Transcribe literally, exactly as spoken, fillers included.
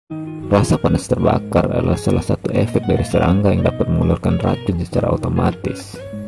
Rasa panas terbakar adalah salah satu efek dari serangga yang dapat mengeluarkan racun secara otomatis.